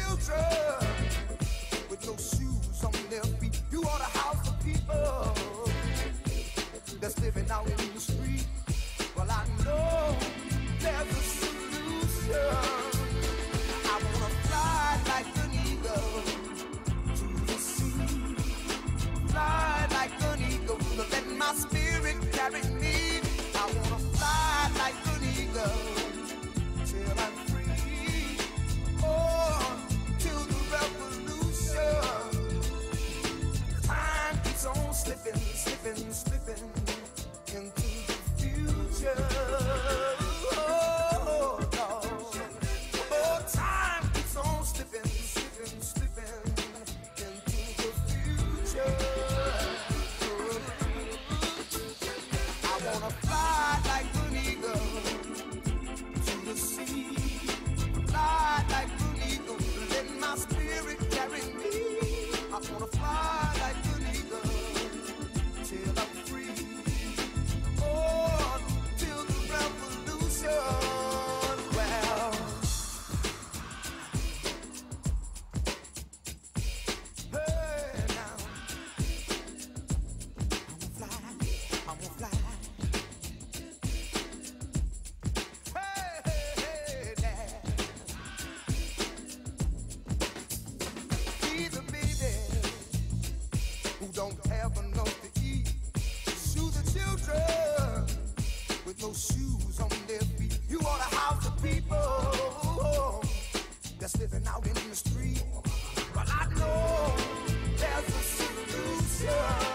children with no shoes on their feet. You ought to house the people that's living out in the street. Well, I know there's a solution. I wanna fly like an eagle to the sea. Fly like an eagle, let my spirit carry me. I wanna fly like an eagle till I'm free. Oh, till the revolution. Time keeps on slipping, slipping, slipping into the future. Oh, Lord. Oh, time keeps on slipping, slipping, slipping into the future. I wanna fly like an eagle to the sea. Fly like an eagle, let my spirit carry me. I wanna fly like an eagle till I'm free. Oh, till the revolution. Well, hey now, I wanna fly. Hey, hey, hey, Dad. Be the baby who don't have enough to eat. Shoe the children with no shoes on their feet. You ought to house the people that's living out in the street. But I know there's a solution.